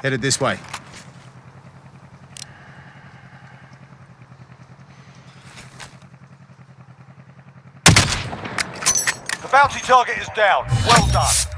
Headed this way. The bounty target is down. Well done.